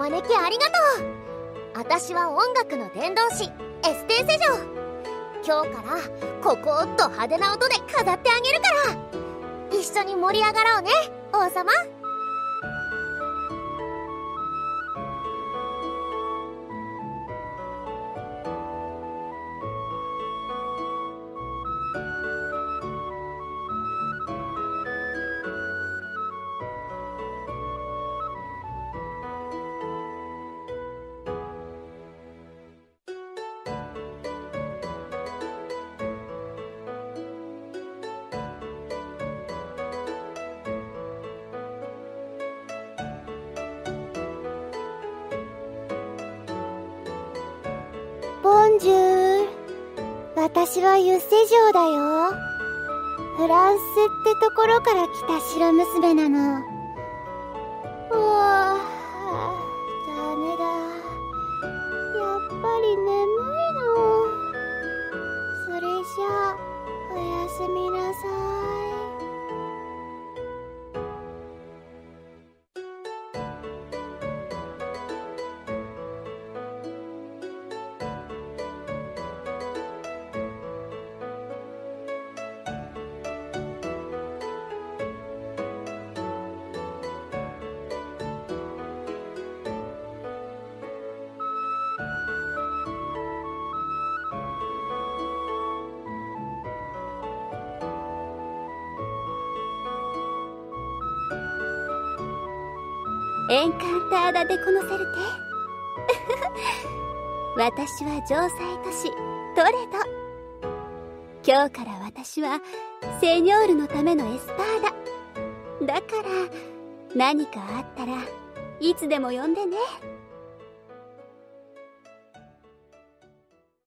招きありがとう。私は音楽の伝道師エステーセ嬢。今日からここっと派手な音で飾ってあげるから、一緒に盛り上がろうね、王様。ボンジュール。私はユッセ嬢だよ。フランスってところから来た白娘なの。うわあ、ダメだ。やっぱり眠いの。それじゃあ、おやすみなさい。 エンカンターダ・デ・コノセルテ私は城塞都市トレド。今日から私はセニョールのためのエスパーだ。だから何かあったらいつでも呼んでね。